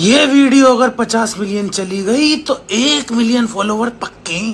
ये वीडियो अगर 50 मिलियन चली गई तो 1 मिलियन फॉलोवर पक्के।